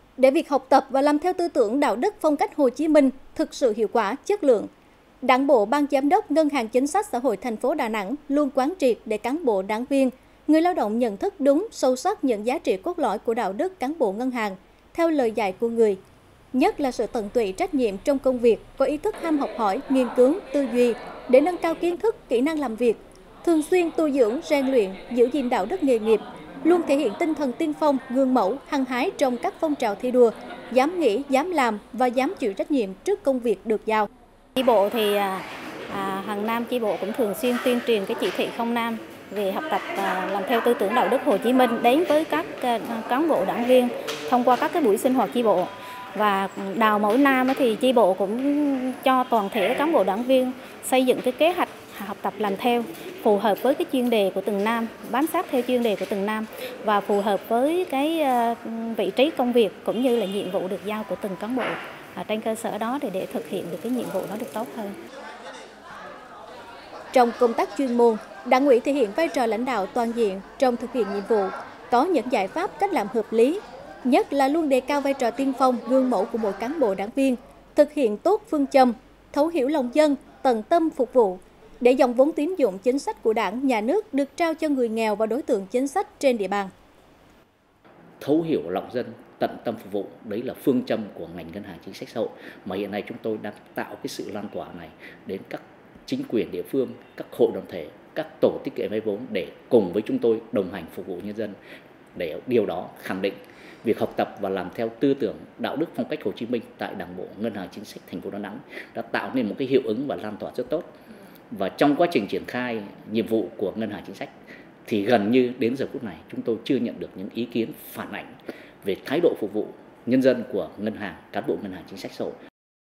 Để việc học tập và làm theo tư tưởng đạo đức phong cách Hồ Chí Minh thực sự hiệu quả, chất lượng, Đảng bộ Ban Giám đốc Ngân hàng Chính sách Xã hội thành phố Đà Nẵng luôn quán triệt để cán bộ, đảng viên, người lao động nhận thức đúng, sâu sắc những giá trị cốt lõi của đạo đức cán bộ ngân hàng theo lời dạy của người. Nhất là sự tận tụy trách nhiệm trong công việc, có ý thức ham học hỏi, nghiên cứu, tư duy để nâng cao kiến thức, kỹ năng làm việc, thường xuyên tu dưỡng, rèn luyện, giữ gìn đạo đức nghề nghiệp, luôn thể hiện tinh thần tiên phong, gương mẫu, hăng hái trong các phong trào thi đua, dám nghĩ, dám làm và dám chịu trách nhiệm trước công việc được giao. Chi bộ thì hàng năm chi bộ cũng thường xuyên tuyên truyền cái chỉ thị 05 về học tập làm theo tư tưởng đạo đức Hồ Chí Minh đến với các cán bộ đảng viên thông qua các cái buổi sinh hoạt chi bộ. Và đầu mỗi năm thì chi bộ cũng cho toàn thể cán bộ đảng viên xây dựng cái kế hoạch học tập làm theo phù hợp với cái chuyên đề của từng năm, bám sát theo chuyên đề của từng năm và phù hợp với cái vị trí công việc cũng như là nhiệm vụ được giao của từng cán bộ. Trên cơ sở đó để thực hiện được cái nhiệm vụ đó được tốt hơn. Trong công tác chuyên môn, Đảng ủy thể hiện vai trò lãnh đạo toàn diện trong thực hiện nhiệm vụ, có những giải pháp cách làm hợp lý, nhất là luôn đề cao vai trò tiên phong, gương mẫu của mỗi cán bộ đảng viên, thực hiện tốt phương châm, thấu hiểu lòng dân, tận tâm phục vụ, để dòng vốn tín dụng chính sách của Đảng, Nhà nước được trao cho người nghèo và đối tượng chính sách trên địa bàn. Thấu hiểu lòng dân, tận tâm phục vụ, đấy là phương châm của ngành ngân hàng chính sách xã hội mà hiện nay chúng tôi đang tạo cái sự lan tỏa này đến các chính quyền địa phương, các hội đoàn thể, các tổ tiết kiệm vay vốn để cùng với chúng tôi đồng hành phục vụ nhân dân. Để điều đó khẳng định việc học tập và làm theo tư tưởng đạo đức phong cách Hồ Chí Minh tại Đảng bộ Ngân hàng Chính sách thành phố Đà Nẵng đã tạo nên một cái hiệu ứng và lan tỏa rất tốt. Và trong quá trình triển khai nhiệm vụ của Ngân hàng Chính sách thì gần như đến giờ phút này chúng tôi chưa nhận được những ý kiến phản ảnh về thái độ phục vụ nhân dân của ngân hàng, cán bộ Ngân hàng Chính sách xã hội.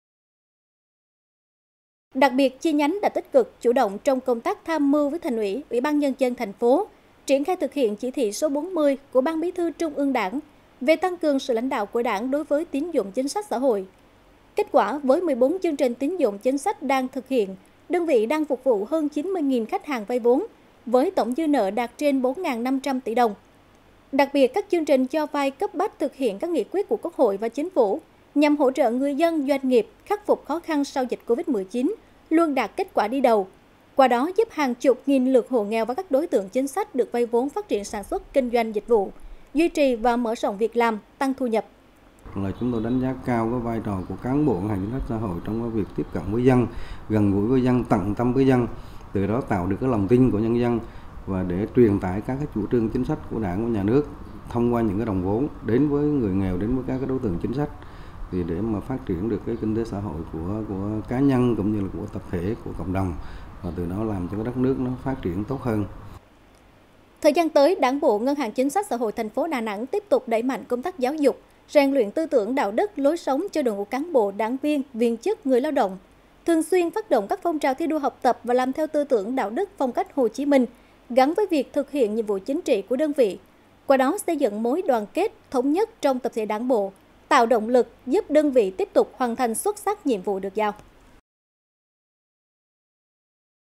Đặc biệt, chi nhánh đã tích cực chủ động trong công tác tham mưu với Thành ủy, Ủy ban Nhân dân thành phố, triển khai thực hiện chỉ thị số 40 của Ban Bí thư Trung ương Đảng về tăng cường sự lãnh đạo của Đảng đối với tín dụng chính sách xã hội. Kết quả, với 14 chương trình tín dụng chính sách đang thực hiện, đơn vị đang phục vụ hơn 90.000 khách hàng vay vốn, với tổng dư nợ đạt trên 4.500 tỷ đồng. Đặc biệt, các chương trình cho vay cấp bách thực hiện các nghị quyết của Quốc hội và Chính phủ nhằm hỗ trợ người dân, doanh nghiệp khắc phục khó khăn sau dịch Covid-19 luôn đạt kết quả đi đầu. Qua đó giúp hàng chục nghìn lượt hộ nghèo và các đối tượng chính sách được vay vốn phát triển sản xuất, kinh doanh dịch vụ, duy trì và mở rộng việc làm, tăng thu nhập. Chúng tôi đánh giá cao cái vai trò của cán bộ ngân hàng chính sách xã hội trong cái việc tiếp cận với dân, gần gũi với dân, tận tâm với dân, từ đó tạo được cái lòng tin của nhân dân và để truyền tải các cái chủ trương chính sách của Đảng, của Nhà nước thông qua những cái đồng vốn đến với người nghèo, đến với các cái đối tượng chính sách thì để mà phát triển được cái kinh tế xã hội của cá nhân cũng như là của tập thể, của cộng đồng và từ đó làm cho cái đất nước nó phát triển tốt hơn. Thời gian tới, Đảng bộ Ngân hàng Chính sách Xã hội thành phố Đà Nẵng tiếp tục đẩy mạnh công tác giáo dục, rèn luyện tư tưởng đạo đức, lối sống cho đội ngũ cán bộ, đảng viên, viên chức, người lao động, thường xuyên phát động các phong trào thi đua học tập và làm theo tư tưởng đạo đức phong cách Hồ Chí Minh, gắn với việc thực hiện nhiệm vụ chính trị của đơn vị. Qua đó xây dựng mối đoàn kết, thống nhất trong tập thể đảng bộ, tạo động lực giúp đơn vị tiếp tục hoàn thành xuất sắc nhiệm vụ được giao.